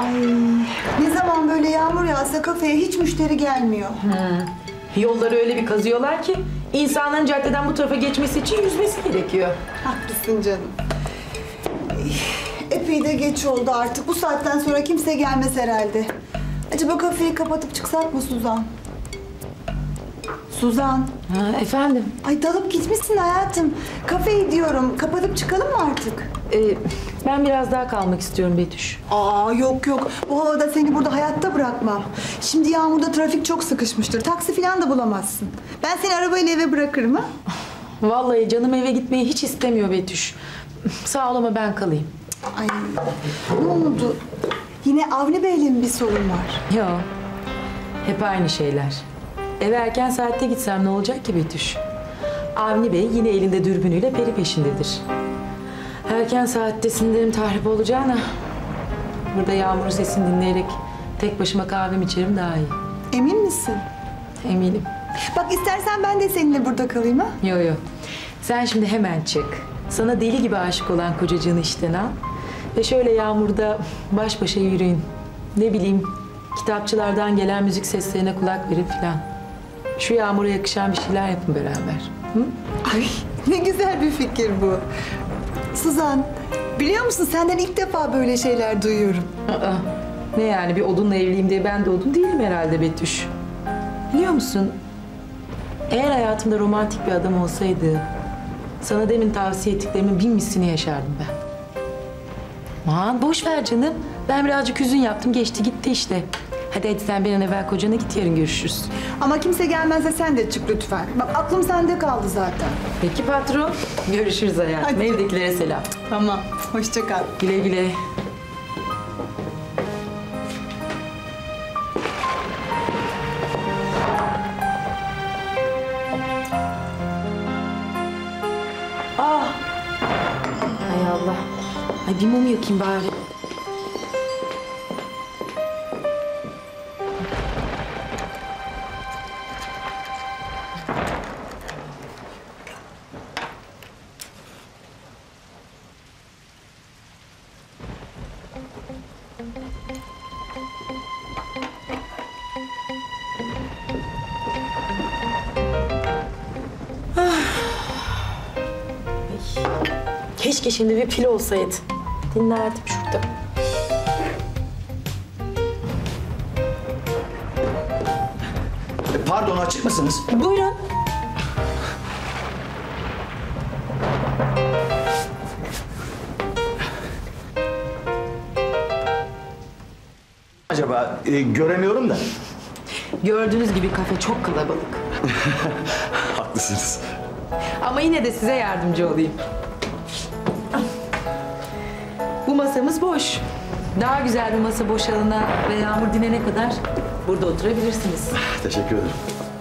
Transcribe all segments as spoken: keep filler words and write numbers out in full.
Ay, ne zaman böyle yağmur yağsa kafeye hiç müşteri gelmiyor. Hmm. Yolları öyle bir kazıyorlar ki insanların caddeden bu tarafa geçmesi için yüzmesi gerekiyor. Haklısın canım. Epey de geç oldu artık. Bu saatten sonra kimse gelmez herhalde. Acaba kafeyi kapatıp çıksak mı Suzan? Suzan. Ha, efendim? Ay dalıp gitmişsin hayatım. Kafeyi diyorum. Kapatıp çıkalım mı artık? Ee, ben biraz daha kalmak istiyorum Betüş. Aa yok yok. Bu havada seni burada hayatta bırakmam. Şimdi yağmurda trafik çok sıkışmıştır. Taksi falan da bulamazsın. Ben seni arabayla eve bırakırım ha? Vallahi canım eve gitmeyi hiç istemiyor Betüş. Sağ ol ama ben kalayım. Ay ne oldu? Yine Avni Bey'le mi bir sorun var? Yok. Hep aynı şeyler. Eve erken saatte gitsem ne olacak ki Betüş? Avni Bey yine elinde dürbünüyle peri peşindedir. Erken saattesin derim tahrip olacağına. Burada yağmurun sesini dinleyerek tek başıma kahvemi içerim daha iyi. Emin misin? Eminim. Bak istersen ben de seninle burada kalayım ha? Yo yo. Sen şimdi hemen çık. Sana deli gibi aşık olan kocacığını işten al. Ve şöyle yağmurda baş başa yürüyün. Ne bileyim, kitapçılardan gelen müzik seslerine kulak verin filan. Şu yağmura yakışan bir şeyler yapın beraber. Hı? Ay ne güzel bir fikir bu. Suzan, biliyor musun senden ilk defa böyle şeyler duyuyorum. Aa, ne yani bir odunla evliyim diye ben de odun değilim herhalde Betüş. Biliyor musun? Eğer hayatımda romantik bir adam olsaydı sana demin tavsiye ettiklerimin bin mislini yaşardım ben. Aman boş ver canım. Ben birazcık hüzün yaptım geçti gitti işte. Hadi hadi sen bir an evvel kocana git yarın görüşürüz. Ama kimse gelmezse sen de çık lütfen. Bak aklım sende kaldı zaten. Peki patron. Görüşürüz hayatım. Hadi. Evdekilere selam. Tamam, hoşça kal. Güle güle. Ah! Hay Allah. Ay bir mum yakayım bari. Keşke şimdi bir pil olsaydı. Dinlerdim şurada. Pardon, açık mısınız? Buyurun. Acaba e, göremiyorum da. Gördüğünüz gibi kafe çok kalabalık. Haklısınız. Ama yine de size yardımcı olayım. Bu masamız boş. Daha güzel bir masa boşalana ve yağmur dinene kadar burada oturabilirsiniz. Teşekkür ederim.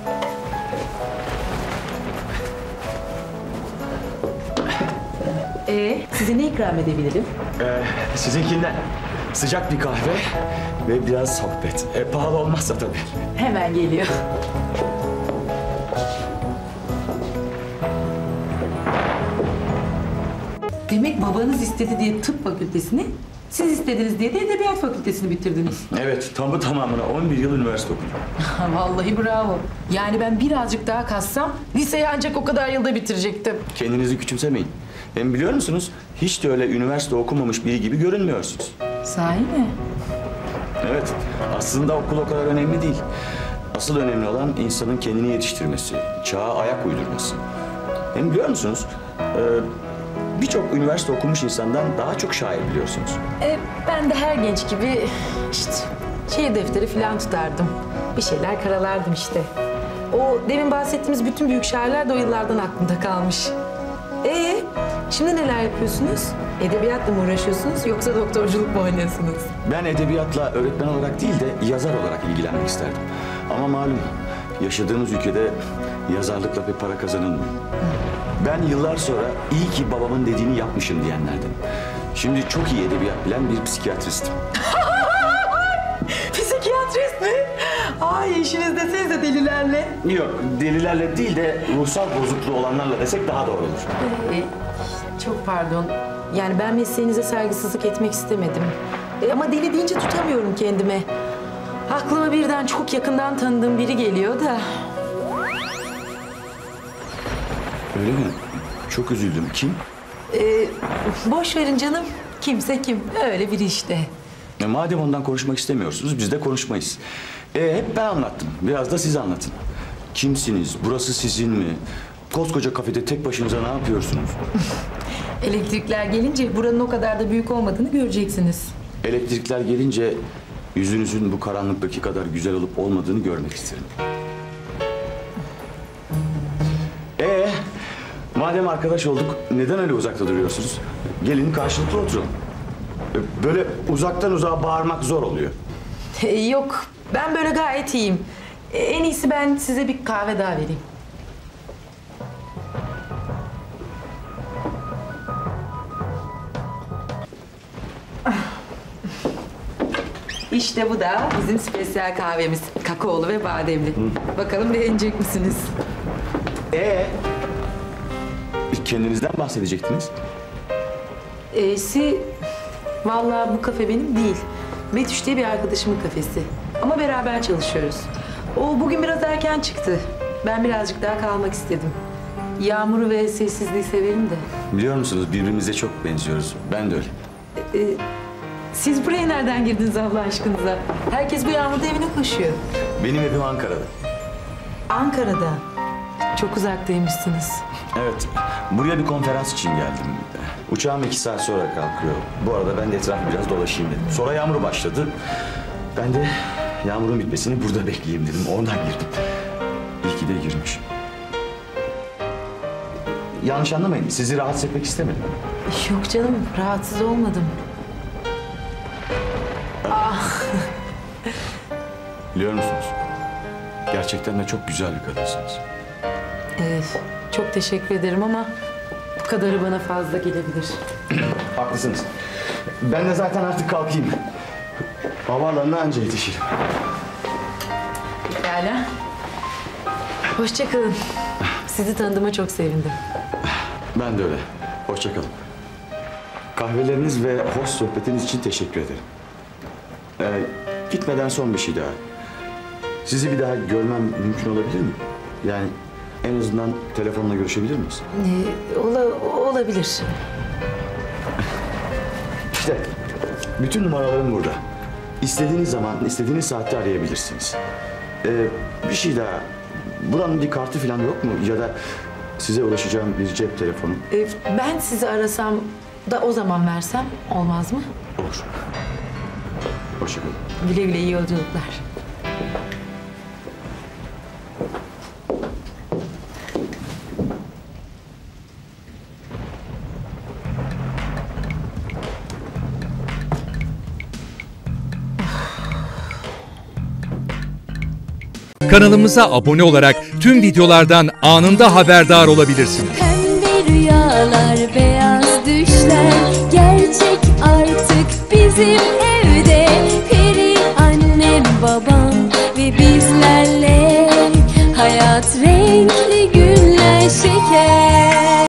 Ee, size ne ikram edebilirim? Ee, sizinkinden sıcak bir kahve ve biraz sohbet. E, pahalı olmazsa tabii. Hemen geliyor. Demek babanız istedi diye tıp fakültesini, siz istediniz diye de edebiyat fakültesini bitirdiniz. Evet, tamı tamamına on bir yıl üniversite okudum. Vallahi bravo. Yani ben birazcık daha kassam liseyi ancak o kadar yılda bitirecektim. Kendinizi küçümsemeyin. Hem biliyor musunuz, hiç de öyle üniversite okumamış biri gibi görünmüyorsunuz. Sahi mi? Evet, aslında okul o kadar önemli değil. Asıl önemli olan insanın kendini yetiştirmesi, çağa ayak uydurması. Hem biliyor musunuz, e, birçok üniversite okumuş insandan daha çok şair biliyorsunuz. E, ben de her genç gibi işte şiir defteri falan tutardım. Bir şeyler karalardım işte. O demin bahsettiğimiz bütün büyük şairler de o yıllardan aklımda kalmış. Ee, şimdi neler yapıyorsunuz? Edebiyatla mı uğraşıyorsunuz yoksa doktorculuk mu oynuyorsunuz? Ben edebiyatla öğretmen olarak değil de yazar olarak ilgilenmek isterdim. Ama malum yaşadığımız ülkede yazarlıkla bir para kazanılmıyor. Ben yıllar sonra iyi ki babamın dediğini yapmışım diyenlerden. Şimdi çok iyi edebiyat bilen bir psikiyatristim. Psikiyatrist mi? Ay işiniz desenize delilerle. Yok, delilerle değil de ruhsal bozukluğu olanlarla desek daha doğru olur. Ee, çok pardon. Yani ben mesleğinize saygısızlık etmek istemedim. E, ama deli deyince tutamıyorum kendime. Aklıma birden çok yakından tanıdığım biri geliyor da. Öyle mi? Çok üzüldüm. Kim? E, boş verin canım. Kimse kim. Öyle biri işte. E, madem ondan konuşmak istemiyorsunuz biz de konuşmayız. E, hep ben anlattım. Biraz da siz anlatın. Kimsiniz? Burası sizin mi? Koskoca kafede tek başınıza ne yapıyorsunuz? Elektrikler gelince buranın o kadar da büyük olmadığını göreceksiniz. Elektrikler gelince yüzünüzün bu karanlıktaki kadar güzel olup olmadığını görmek isterim. Ee, madem arkadaş olduk neden öyle uzakta duruyorsunuz? Gelin karşılıklı oturalım. E, Böyle uzaktan uzağa bağırmak zor oluyor. E, yok, ben böyle gayet iyiyim. E, en iyisi ben size bir kahve daha vereyim. İşte bu da bizim spesiyel kahvemiz. Kakaolu ve bademli. Bakalım beğenecek misiniz? Ee, kendinizden bahsedecektiniz. E'si, vallahi bu kafe benim değil. Betüş diye bir arkadaşımın kafesi. Ama beraber çalışıyoruz. O bugün biraz erken çıktı. Ben birazcık daha kalmak istedim. Yağmuru ve sessizliği severim de. Biliyor musunuz birbirimize çok benziyoruz. Ben de öyle. Ee, siz buraya nereden girdiniz Allah aşkınıza? Herkes bu yağmurda evine koşuyor. Benim evim Ankara'da. Ankara'da. Çok uzaktaymışsınız. Evet, buraya bir konferans için geldim. Uçağım iki saat sonra kalkıyor. Bu arada ben de etrafı biraz dolaşayım dedim. Sonra yağmur başladı. Ben de yağmurun bitmesini burada bekleyeyim dedim. Ondan girdim. İyi ki de girmişim. Yanlış anlamayın, sizi rahatsız etmek istemedim. Yok canım, rahatsız olmadım. Biliyor musunuz? Gerçekten de çok güzel bir kadınsınız. Evet, çok teşekkür ederim ama bu kadarı bana fazla gelebilir. Haklısınız. Ben de zaten artık kalkayım. Havaalanına anca yetişirim. Pekala. Hoşça kalın. Sizi tanıdığıma çok sevindim. Ben de öyle. Hoşça kalın. Kahveleriniz ve hoş sohbetiniz için teşekkür ederim. Ee, gitmeden son bir şey daha. Sizi bir daha görmem mümkün olabilir mi? Yani en azından telefonla görüşebilir miyiz? Ee, ola- olabilir. İşte bütün numaralarım burada. İstediğiniz zaman, istediğiniz saatte arayabilirsiniz. Ee, bir şey daha. Buranın bir kartı falan yok mu? Ya da size ulaşacağım bir cep telefonu? Ee, ben sizi arasam da o zaman versem olmaz mı? Olur. Hoşça kalın. Güle güle, iyi yolculuklar. Kanalımıza abone olarak tüm videolardan anında haberdar olabilirsiniz. Pembe rüyalar, beyaz düşler gerçek artık bizim